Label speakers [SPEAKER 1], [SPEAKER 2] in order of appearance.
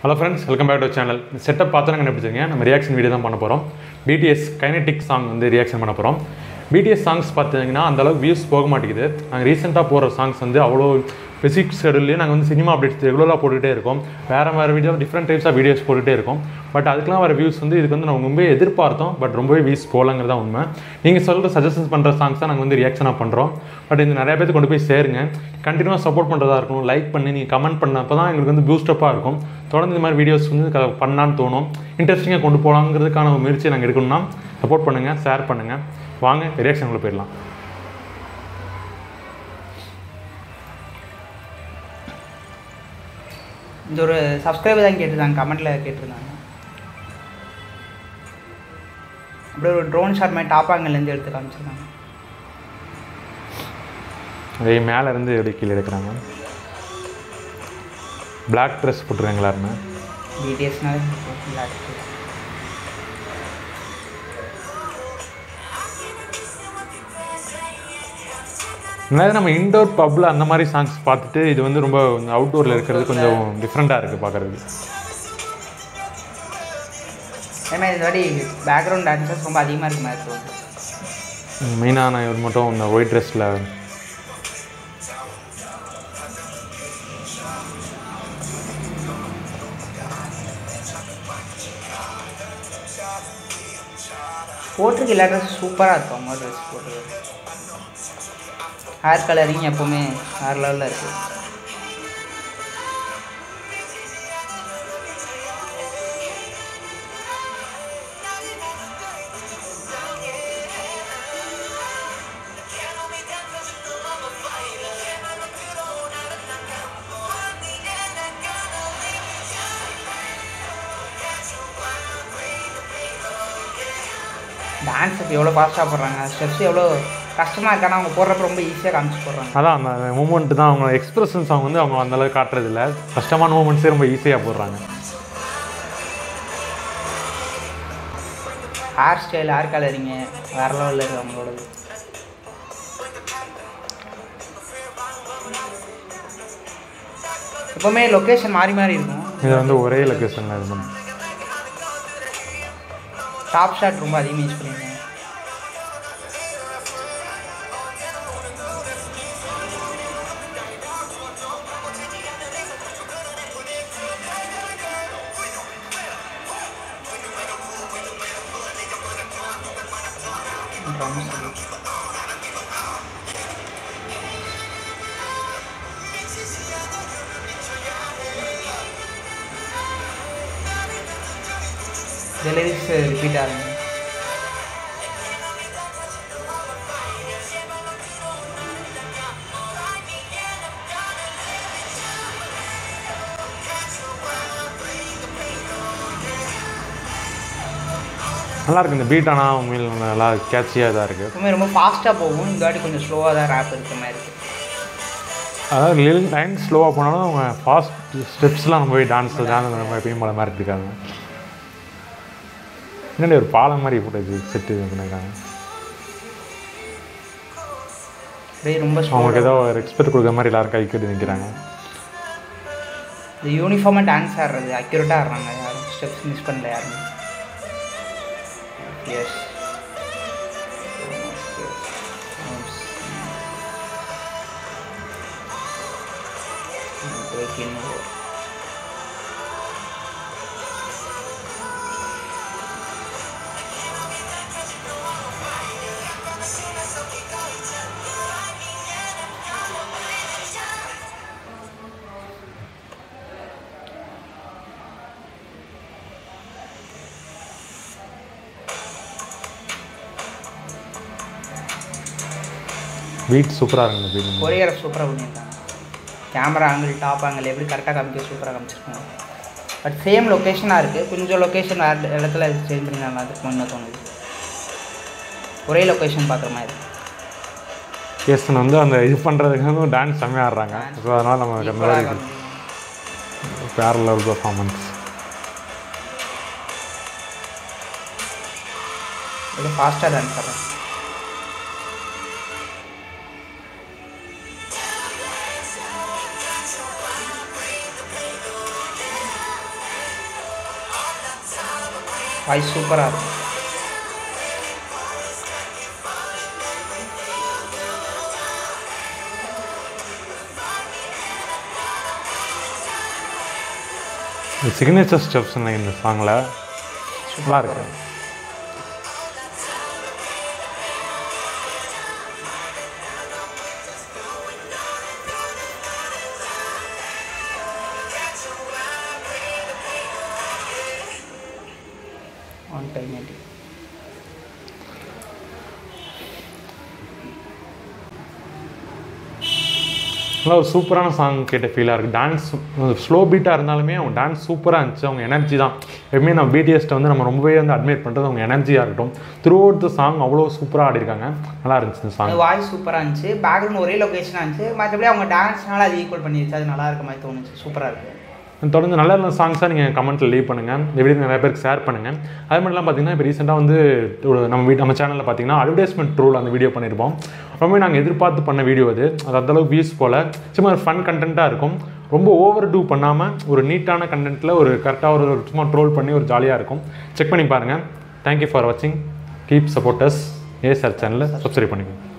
[SPEAKER 1] Hello friends, welcome back to our channel. The setup பார்த்தோன்னா என்ன பிடிச்சிங்க நம்ம ரியாக்ஷன் வீடியோ தான் பண்ண போகிறோம். BTS kinetic song வந்து ரியாக்ஷன் பண்ண போகிறோம். BTS songs பார்த்தீங்கன்னா அந்த அளவுக்கு வியூஸ் போக மாட்டேங்குது. நாங்கள் ரீசெண்டாக போகிற சாங்ஸ் வந்து அவ்வளோ ஸ்பெசிஃபிக் ஷெடியூல்லேயே நாங்கள் வந்து சினிமா அப்டேட்ஸ் ரெகுலராக போட்டுகிட்டே இருக்கோம். வேறு video different types of videos போட்டுகிட்டே இருக்கோம். பட் அதுக்கெலாம் வர வியூஸ் வந்து இதுக்கு வந்து நாங்கள் ரொம்ப எதிர்பார்த்தோம். பட் ரொம்பவே வியூஸ் போகலங்கிறது தான் உண்மை. நீங்கள் சொல்கிற சஜஷன்ஸ் பண்ணுற சாங்ஸ் தான் நாங்கள் வந்து ரியாக்ஷனாக பண்ணுறோம். பட் இந்த நிறைய பேருக்கு கொண்டு போய் சேருங்க. கண்டினியூவாக சப்போர்ட் பண்ணுறதா இருக்கும். லைக் பண்ணி நீங்கள் கமெண்ட் பண்ணப்போ தான் எங்களுக்கு வந்து பூஸ்டப்பாக இருக்கும். தொடர்ந்து இந்த மாதிரி வீடியோஸ் வந்து பண்ணான்னு தோணும். இன்ட்ரெஸ்டிங்காக கொண்டு போகலாங்கிறதுக்கான ஒரு முயற்சியை நாங்கள் எடுக்கணும்னா சப்போர்ட் பண்ணுங்கள், ஷேர் பண்ணுங்கள். வாங்க ரியாக்ஷனுக்குள்ளே போயிடலாம்.
[SPEAKER 2] இந்த ஒரு சப்ஸ்கிரைபர் தான் கேட்டிருந்தாங்க, கமெண்ட்டில் கேட்டிருந்தாங்க. அப்படியே ஒரு ட்ரோன் ஷாட் மாதிரி டாப்பாங்கலேருந்து எடுத்து காமிச்சிருக்காங்க.
[SPEAKER 1] அதே மேலே இருந்து எப்படி கீழே எடுக்கிறாங்க. பிளாக் ட்ரெஸ் போட்டுருக்காங்க எல்லாருமே.
[SPEAKER 2] பிடிஎஸ்னாலே பிளாக் ட்ரெஸ்.
[SPEAKER 1] அதாவது நம்ம இன்டோர் பப்பில் அந்த மாதிரி சாங்ஸ் பார்த்துட்டு இது வந்து ரொம்ப அவுட்டோரில் இருக்கிறது கொஞ்சம் டிஃப்ரெண்ட்டாக இருக்குது பார்க்குறதுக்கு.
[SPEAKER 2] ஏன்னா இந்த வாட்டி பேக்ரவுண்ட் டான்ஸஸ் ரொம்ப அதிகமாக இருக்கு மாதிரி இருக்கும்.
[SPEAKER 1] மெயினாக நான் இவர் மட்டும் இந்த ஒயிட் ட்ரெஸ்ஸில்
[SPEAKER 2] போட்டிருக்கு. எல்லா ட்ரெஸ் சூப்பராக இருக்கும். அவங்க ட்ரெஸ் போட்டுருக்கு. ஹேர் கலரிங் எப்போவுமே வேறு லெவலில் இருக்குது. டான்ஸுக்கு எவ்வளோ ஃபாஸ்ட்டாக போடுறாங்க, ஸ்டெப்ஸ் எவ்வளோ கஷ்டமாக இருக்கானா அவங்க போடுறப்ப ரொம்ப ஈஸியாக காமிச்சு போடுறாங்க.
[SPEAKER 1] அதான் அந்த மூமெண்ட்டு தான் அவங்க எக்ஸ்பிரஷன்ஸ் அவங்க வந்து அவங்க அந்தளவுக்கு காட்டுறதில்ல. கஷ்டமான மூமெண்ட்ஸே ரொம்ப ஈஸியாக போடுறாங்க.
[SPEAKER 2] ஹேர் ஸ்டைல், ஹேர் கலரிங்கு வேறு லெவலில் இருக்குது அவங்களோடது. எப்போவுமே லொக்கேஷன் மாறி மாறி இருக்கும்.
[SPEAKER 1] இது வந்து ஒரே லொக்கேஷனில் இருக்கும்.
[SPEAKER 2] டாப் ஷாட் ரொம்ப அதிகமாக யூஸ் பண்ணியிருக்கேன். லிரிக்ஸ் ரிப்பீட் ஆகுங்க.
[SPEAKER 1] நல்லாயிருக்கு இந்த பீட். ஆனால் உண்மையில் நல்லா கேட்சியாக தான் இருக்குது.
[SPEAKER 2] எப்பவுமே ரொம்ப ஃபாஸ்ட்டாக போகும். இந்த வாட்டி கொஞ்சம் ஸ்லோவாக தான் ரேப் இருக்கிற மாதிரி இருக்குது.
[SPEAKER 1] அதாவது லைன் ஸ்லோவாக போனாலும் அவங்க ஃபாஸ்ட் ஸ்டெப்ஸ்லாம் நம்ம போய் டான்ஸ் நம்ம எப்பயும் போல மாதிரி இருக்காங்க. என்னடி ஒரு பாலம் மாதிரி போட்டு செட்டு பண்ணியிருக்காங்க.
[SPEAKER 2] ரொம்ப
[SPEAKER 1] அவங்களுக்கு ஏதோ ரெஸ்பெக்ட் கொடுக்குற மாதிரி எல்லாரும் கை கட்டி நிற்கிறாங்க.
[SPEAKER 2] இந்த யூனிஃபார்மாக டான்ஸ் ஆடுறது அக்யூரேட்டாக ஆடுறாங்க. யாரும் ஸ்டெப்ஸ் மிஸ் பண்ணல யாருமே. எஸ்
[SPEAKER 1] பீட் சூப்பராக இருக்குது. இந்த பீட்
[SPEAKER 2] கொரியோகிராஃப் சூப்பராக பண்ணியிருக்காங்க. கேமரா ஆங்கிள், டாப் ஆங்கிள் எப்படி கரெக்டாக காமிக்க சூப்பராக காமிச்சிருக்காங்க. பட் சேம் லொக்கேஷனாக இருக்குது. கொஞ்சம் லொக்கேஷன் வேறு இடத்துல சேஞ்ச் பண்ணி நல்லா இருக்குன்னு தோணுது. ஒரே லொக்கேஷன் பார்க்குற மாதிரி.
[SPEAKER 1] கேஸ்டன் வந்து அந்த இது பண்ணுறதுக்கு வந்து டான்ஸ் செம்மையாக ஆடுறாங்க. ஸோ அதனால் நமக்கு அந்த மாதிரி வேறு லெவல் பர்ஃபார்மன்ஸ்.
[SPEAKER 2] இது ஃபாஸ்ட்டாக டான்ஸ் ஆடுறாங்க. வாய்ஸ் சூப்பராக இருக்கும்.
[SPEAKER 1] சிக்னேச்சர் ஸ்டெப்ஸ் இந்த சாங்கில் நல்லா இருக்கு.
[SPEAKER 2] On Kinetic.
[SPEAKER 1] நல்லா ஒரு சூப்பரான சாங் கேட்ட ஃபீலாக இருக்குது. டான்ஸ் ஸ்லோ பீட்டாக இருந்தாலுமே அவங்க டான்ஸ் சூப்பராக இருந்துச்சு. அவங்க எனர்ஜி தான் எப்பவுமே நம்ம பிடிஎஸ்ட்டை வந்து நம்ம ரொம்பவே வந்து அட்மைட் பண்ணுறது அவங்க எனர்ஜியாக இருக்கட்டும். த்ரூ அவுட் த சாங் அவ்வளோ சூப்பராக ஆடிருக்காங்க. நல்லா இருந்துச்சு இந்த சாங்.
[SPEAKER 2] வாய்ஸ் சூப்பராக இருந்துச்சு. பேக்ரவுண்ட் ஒரே லொக்கேஷனாக இருந்துச்சு. மற்றபடி அவங்க டான்ஸ்னால அது ஈக்குவல் பண்ணிடுச்சு. அது நல்லா இருக்க மாதிரி தோணுச்சு. சூப்பராக இருக்குது.
[SPEAKER 1] தொடர்ந்து நல்ல நல்ல சாங்ஸாக நீங்கள் கமெண்ட்டில் லீவ் பண்ணுங்கள். இந்த வீடியோ நிறைய பேருக்கு ஷேர் பண்ணுங்கள். அது மட்டும் இல்லாமல் பார்த்தீங்கன்னா இப்போ ரீசெண்டாக வந்து நம்ம சேனலில் பார்த்தீங்கன்னா அட்வர்டைஸ்மெண்ட் ட்ரூல் அந்த வீடியோ பண்ணியிருப்போம். ரொம்ப நாங்கள் எதிர்பார்த்து பண்ண வீடியோ அது அந்தளவுக்கு வியூஸ் போல் சும்மா ஒரு ஃபன் கண்டென்ட்டாக இருக்கும். ரொம்ப ஓவர் டூ பண்ணாமல் ஒரு நீட்டான கண்டென்ட்டில் ஒரு கரெக்டாக ஒரு சும்மா ட்ரோல் பண்ணி ஒரு ஜாலியாக இருக்கும். செக் பண்ணி பாருங்கள். தேங்க்யூ ஃபார் வாட்சிங். Keep supporters. ஏஎஸ்ஆர் சேனலை சப்ஸ்கிரைப் பண்ணிக்கோங்க.